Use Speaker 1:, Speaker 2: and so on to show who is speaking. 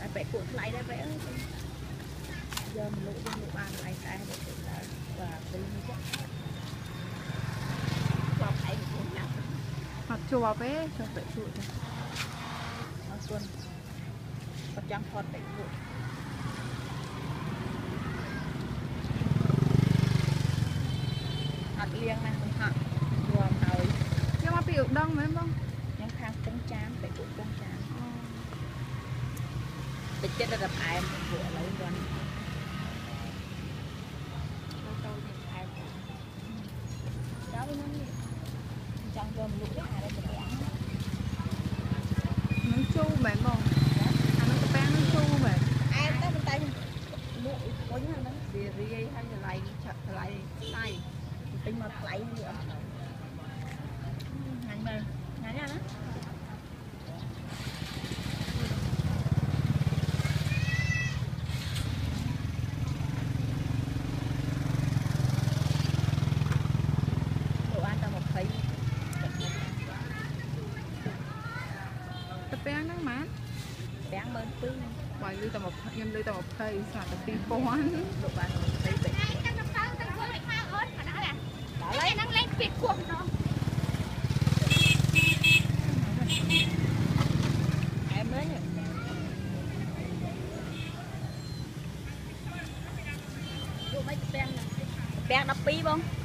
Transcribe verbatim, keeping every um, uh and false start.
Speaker 1: vẽ cuộn lại đây vẽ giờ mình lụi lụi ăn lại cái để và cái như vậy thấy
Speaker 2: mặt chùa bé cho tự chụi
Speaker 1: nó xuân có trắng con để chụi hạt liêng này cũng hạt gồm hồi
Speaker 2: nhưng mà biểu đông mấy không
Speaker 1: những khang cũng chán để cũng cũng chán để chết là đập ai một bữa lấy luôn đó với nó trong gồm lụi ai đây để ăn
Speaker 2: nó chu mẹ mong ăn nó bán nó chu mẹ
Speaker 1: ai tới bên tay lụi có những nó gì gì hay là lại chặt lại tay tính mà lấy nữa ngắn này ngắn ra đó đồ ăn tao một thấy
Speaker 2: tập bán nắng má
Speaker 1: bán bên tư
Speaker 2: ngoài lưu tầm một em lưu tầm một cây sao tập đi quán
Speaker 1: đồ ăn một thấy bệnh đó lấy nó lên việc cuồng nó em mới nhỉ đồ mấy bèn bèn đập pi không